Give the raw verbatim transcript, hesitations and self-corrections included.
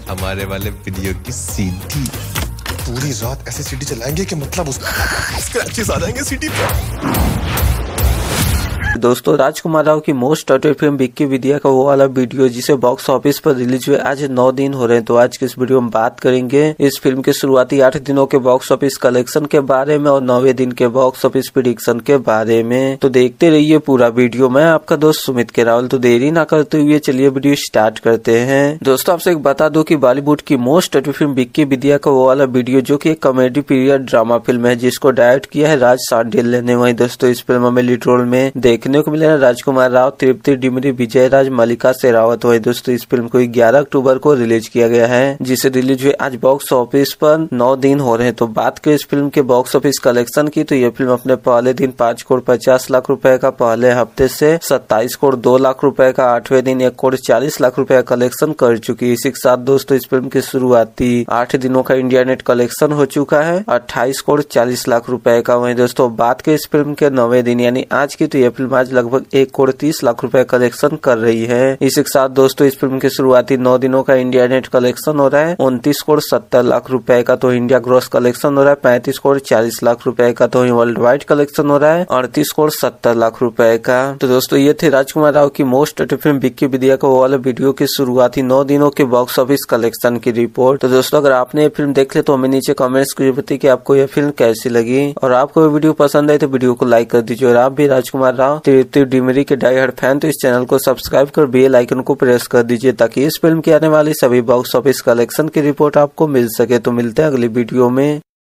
हमारे वाले वीडियो की सीडी पूरी रात ऐसे सीडी चलाएंगे कि मतलब उसका स्क्रैचेस आ जाएंगे सीडी पे। दोस्तों, राजकुमार राव की most awaited film Vicky Vidya का वो वाला वीडियो जिसे बॉक्स ऑफिस पर रिलीज हुए आज नौ दिन हो रहे हैं, तो आज की इस वीडियो में बात करेंगे इस फिल्म के शुरुआती आठ दिनों के बॉक्स ऑफिस कलेक्शन के बारे में और नौवे दिन के बॉक्स ऑफिस प्रेडिक्शन के बारे में। तो देखते रहिए पूरा वीडियो। मैं आपका दोस्त सुमित के रावल। तो देरी ना करते हुए चलिए वीडियो स्टार्ट करते हैं। दोस्तों, आपसे एक बता दो कि बॉलीवुड की most awaited film Vicky Vidya का वो वाला वीडियो जो की एक कॉमेडी पीरियड ड्रामा फिल्म है जिसको डायरेक्ट किया है राज सांडेल ने। वही दोस्तों, इस फिल्म में लीड रोल में देखने को मिले राजकुमार राव, तृप्ति डिमरी, विजय राज, मल्लिका शेरावत। वही दोस्तों, इस फिल्म को ग्यारह अक्टूबर को रिलीज किया गया है जिसे रिलीज हुए आज बॉक्स ऑफिस पर नौ दिन हो रहे हैं। तो बात करें इस फिल्म के बॉक्स ऑफिस कलेक्शन की, तो यह फिल्म अपने पहले दिन पाँच करोड़ पचास लाख रुपए का, पहले हफ्ते से सत्ताईस करोड़ दो लाख रुपए का, आठवें दिन एक करोड़ चालीस लाख रुपए का कलेक्शन कर चुकी है। इसी के साथ दोस्तों, इस फिल्म के शुरुआती आठ दिनों का इंडिया नेट कलेक्शन हो चुका है अट्ठाईस करोड़ चालीस लाख रुपए का। वही दोस्तों, बात करें इस फिल्म के नौवे दिन यानी आज की, तो यह फिल्म आज लगभग एक करोड़ तीस लाख रुपए कलेक्शन कर रही है। इसी के साथ दोस्तों, इस फिल्म के शुरुआती नौ दिनों का इंडिया नेट कलेक्शन हो रहा है उनतीस करोड़ सत्तर लाख रुपए का, तो इंडिया ग्रॉस कलेक्शन हो रहा है पैंतीस करोड़ चालीस लाख रुपए का, तो वर्ल्ड वाइड कलेक्शन हो रहा है अड़तीस करोड़ सत्तर लाख रुपए का। तो दोस्तों, ये थे राजकुमार राव की most awaited film Vicky Vidya का वो वाला वीडियो के शुरुआती नौ दिनों के बॉक्स ऑफिस कलेक्शन की रिपोर्ट। तो दोस्तों, अगर आपने ये फिल्म देख ली तो हमें नीचे कमेंट्स करिए बताइए कि आपको यह फिल्म कैसी लगी, और आपको ये वीडियो पसंद आई तो वीडियो को लाइक कर दीजिए। और आप भी राजकुमार राव, तृप्ति डिमरी के डाई हार्ड फैन तो इस चैनल को सब्सक्राइब कर बेल आइकन को प्रेस कर दीजिए ताकि इस फिल्म की आने वाली सभी बॉक्स ऑफिस कलेक्शन की रिपोर्ट आपको मिल सके। तो मिलते हैं अगली वीडियो में।